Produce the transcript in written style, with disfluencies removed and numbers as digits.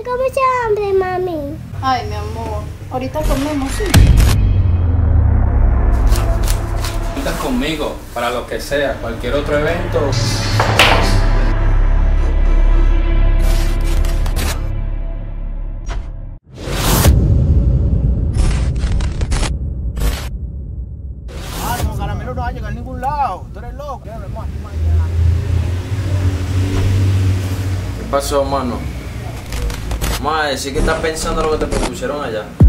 tengo mucha hambre, mami. Ay, mi amor, ahorita comemos, sí. Cuentas conmigo para lo que sea, cualquier otro evento. Los caramelos no van a llegar a ningún lado. Tú eres loco. ¿Qué pasó, mano? Mae, sí que estás pensando lo que te propusieron allá.